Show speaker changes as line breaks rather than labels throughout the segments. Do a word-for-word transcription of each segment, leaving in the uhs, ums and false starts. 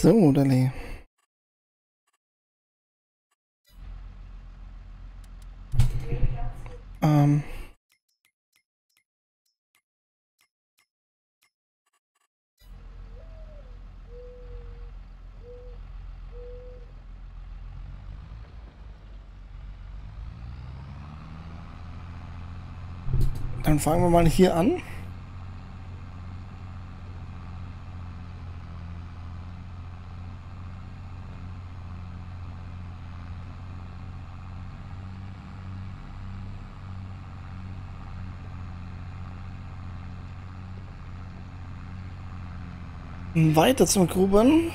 So, Dali. Ähm. Dann fangen wir mal hier an. Weiter zum Gruben.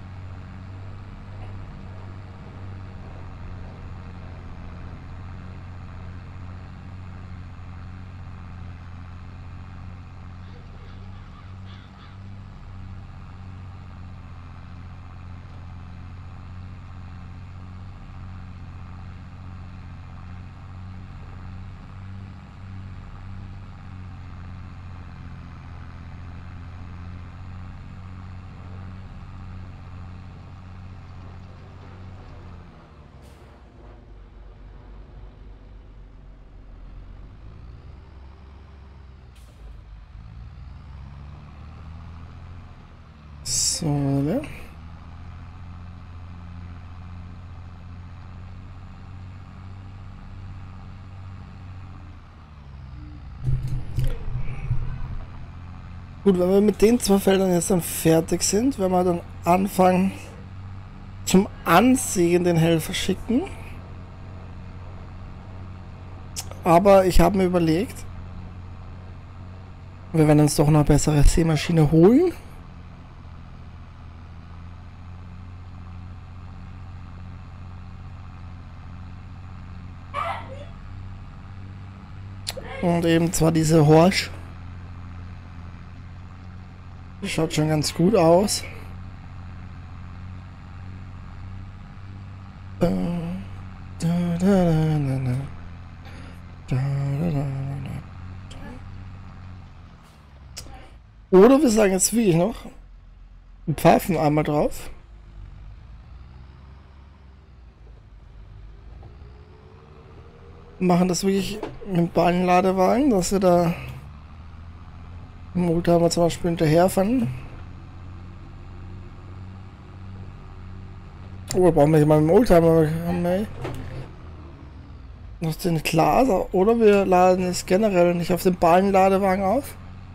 So, ne? Gut, wenn wir mit den zwei Feldern jetzt dann fertig sind, werden wir dann anfangen zum Ansehen den Helfer schicken. Aber ich habe mir überlegt, wir werden uns doch noch eine bessere Sämaschine holen. Und eben zwar diese Horsch. Die schaut schon ganz gut aus. Oder wir sagen jetzt wirklich noch, pfeifen einmal drauf. Machen das wirklich mit dem Ballenladewagen, dass wir da im Oldtimer zum Beispiel hinterherfahren. Oh, wir brauchen wir mal im Oldtimer noch den Glas, oder wir laden es generell nicht auf den Ballenladewagen auf,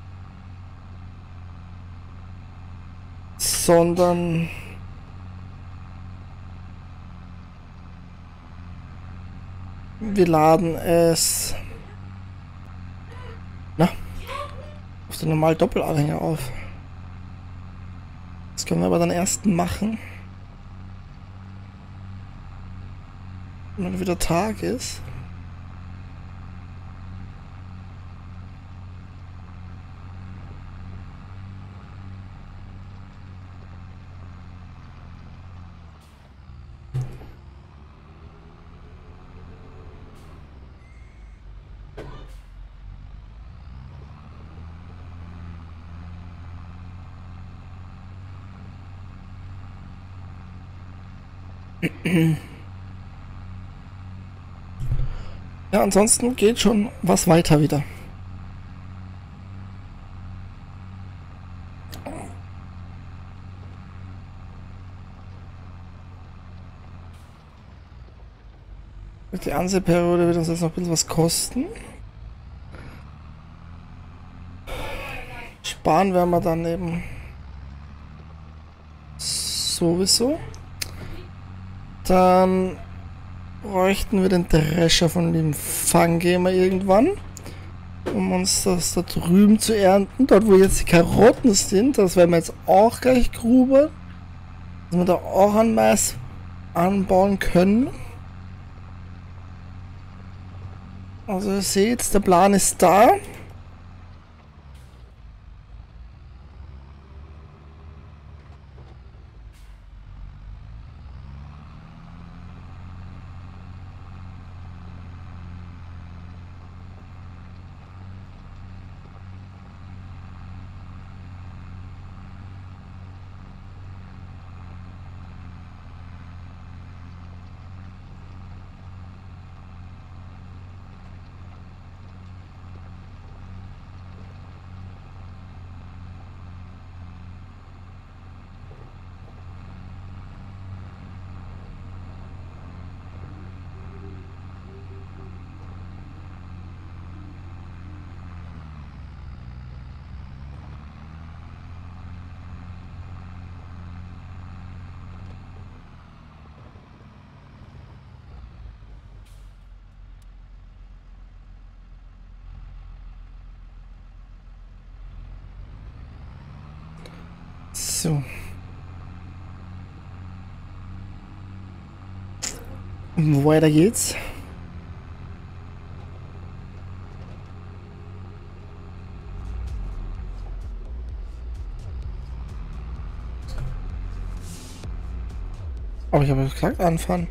sondern wir laden es na, auf den normalen Doppelanhänger auf. Das können wir aber dann erst machen, wenn wieder Tag ist. Ja, ansonsten geht schon was weiter wieder. Die Ansehperiode wird uns jetzt noch ein bisschen was kosten. Sparen werden wir dann eben sowieso. Dann bräuchten wir den Drescher von dem Fanggamer irgendwann, um uns das da drüben zu ernten. Dort, wo jetzt die Karotten sind, das werden wir jetzt auch gleich grubern, dass wir da auch ein Mais anbauen können. Also ihr seht, der Plan ist da. So. Weiter geht's. Aber ich habe gesagt, anfahren.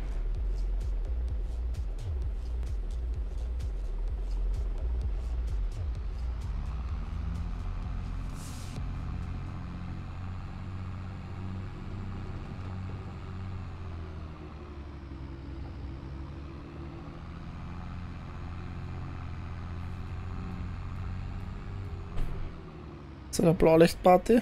So, der Blaulichtparty.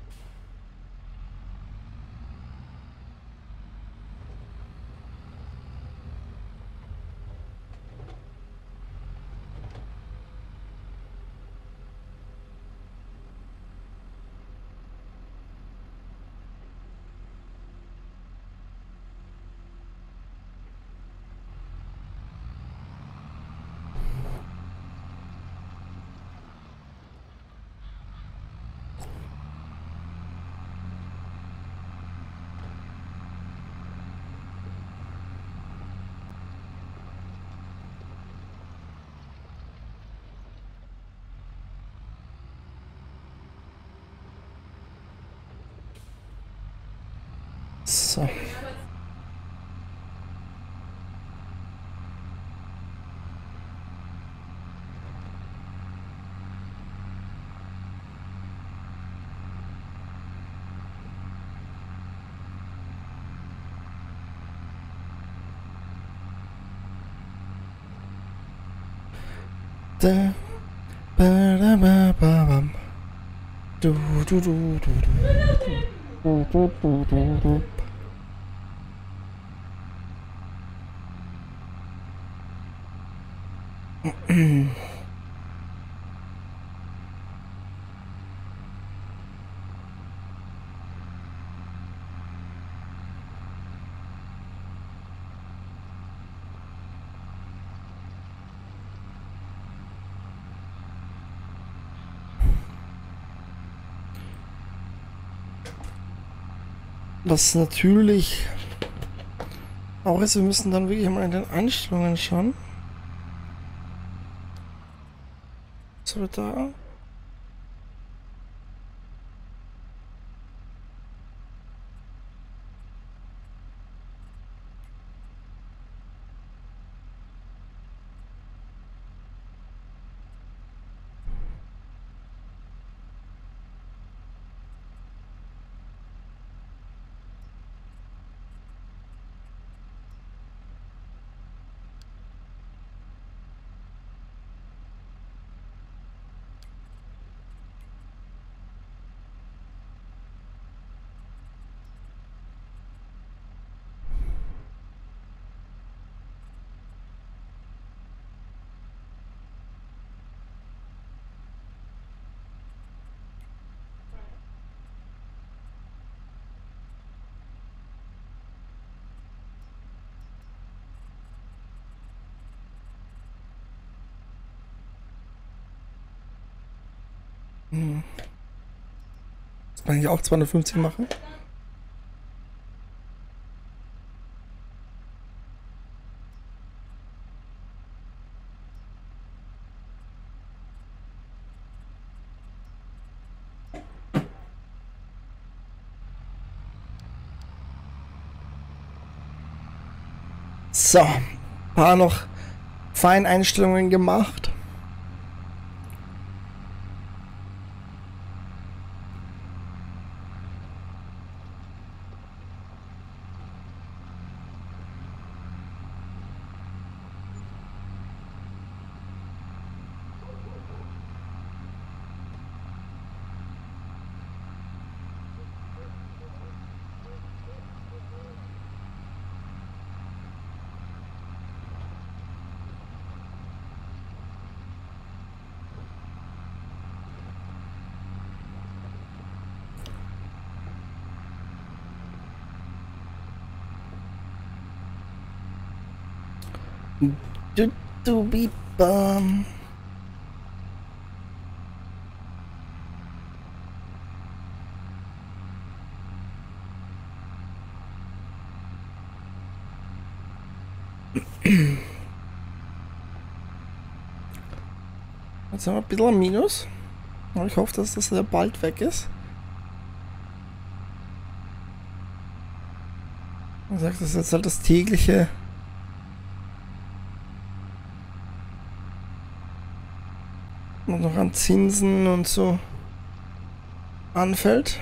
So. Da, ba, da, ba, ba, bam. Du, du, du, du, du. Du, du, du, du, du. Was natürlich auch ist, wir müssen dann wirklich mal in den Einstellungen schauen. So, da. Hm. Das kann ich auch zweihundertfünfzig machen. So, paar noch Feineinstellungen gemacht. Du, du, bi, bam. Jetzt haben wir ein bisschen ein Minus. Aber ich hoffe, dass das sehr bald weg ist. Man sagt, das ist jetzt halt das tägliche und noch an Zinsen und so anfällt.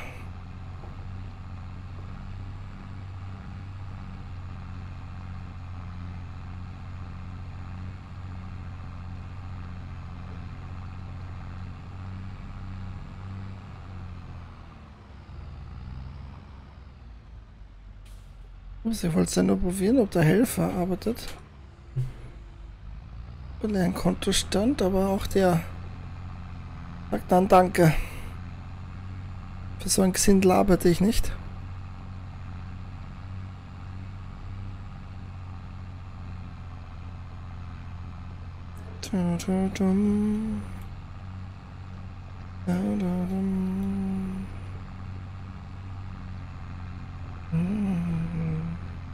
Ich wollte es ja nur probieren, ob der Helfer arbeitet. Bei leeren Kontostand, aber auch der sagt dann Danke. Für so ein Gesindel arbeite ich nicht. Dum, dum, dum. Da, da, dum. Mm.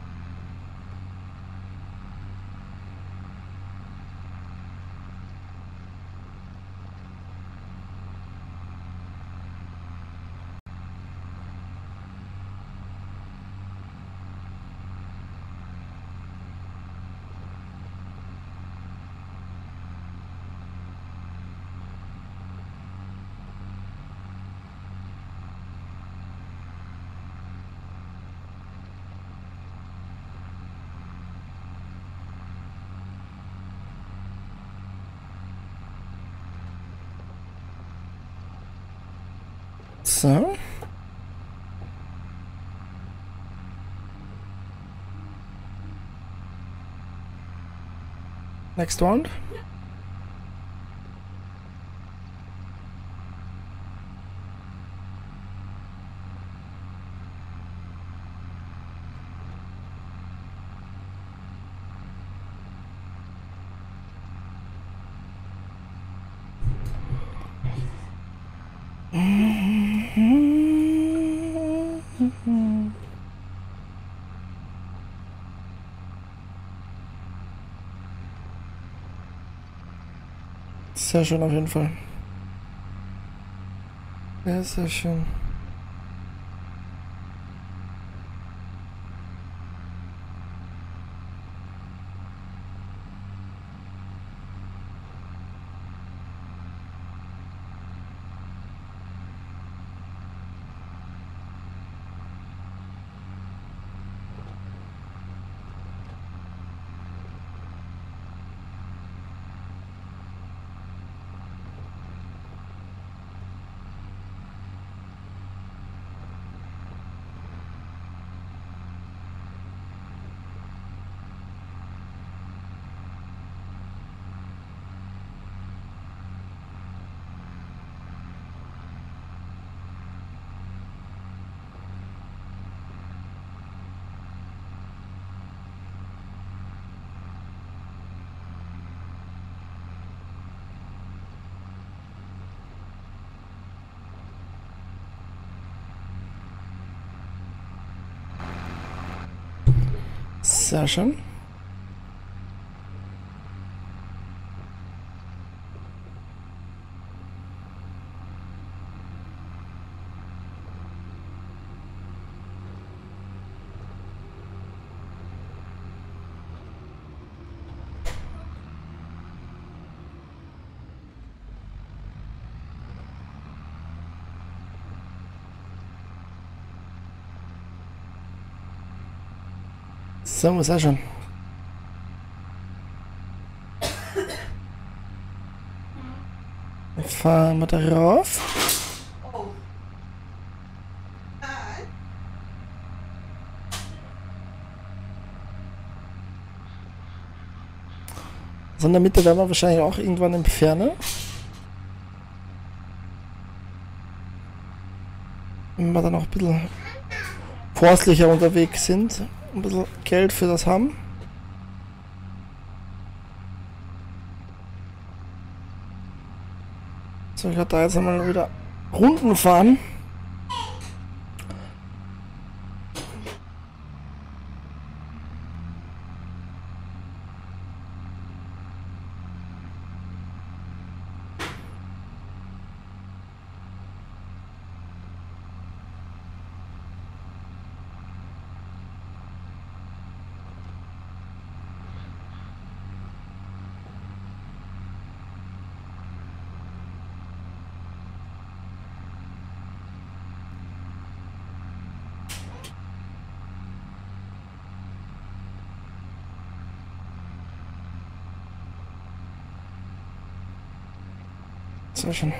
So. Next round. Sehr schön auf jeden Fall. Sehr, sehr schön. Sehr schön. So, sehr schön. Fahren wir darauf. So in der Mitte werden wir wahrscheinlich auch irgendwann entfernen. Wenn wir dann auch ein bisschen forstlicher unterwegs sind, ein bisschen Geld für das haben. So, ich werde da jetzt einmal wieder Runden fahren. Sehr schön.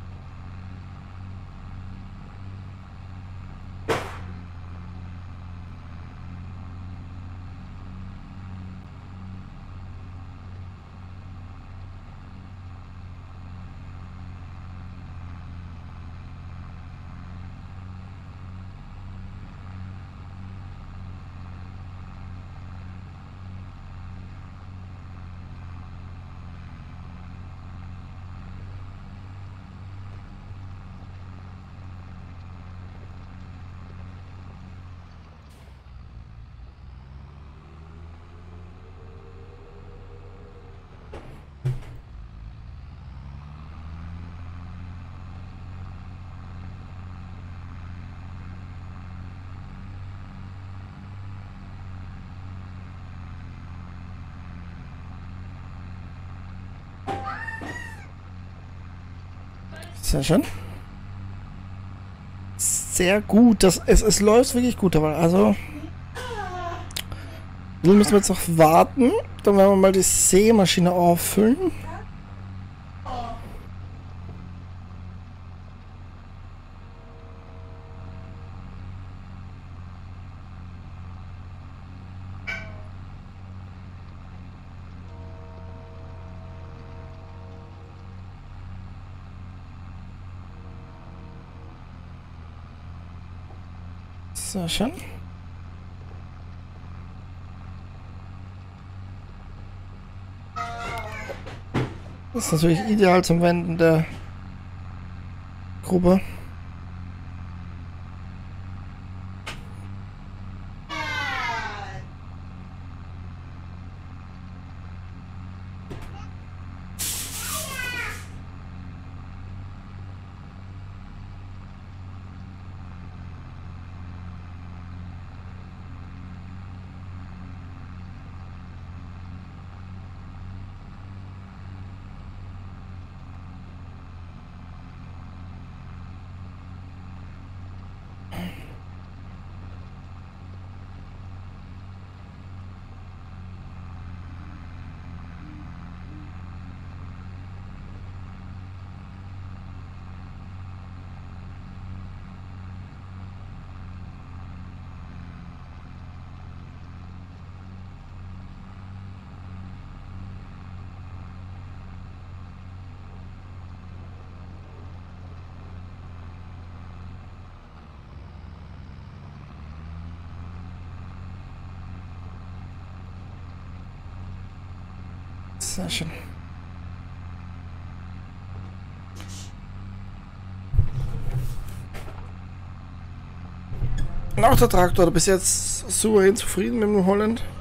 Sehr schön. Sehr gut. Das, es, es läuft wirklich gut, aber also. Wir müssen jetzt noch warten. Dann werden wir mal die Sämaschine auffüllen. Sehr schön. Das ist natürlich ideal zum Wenden der Gruppe. Sehr schön. Und auch der Traktor, bis jetzt souverän zufrieden mit dem Holland.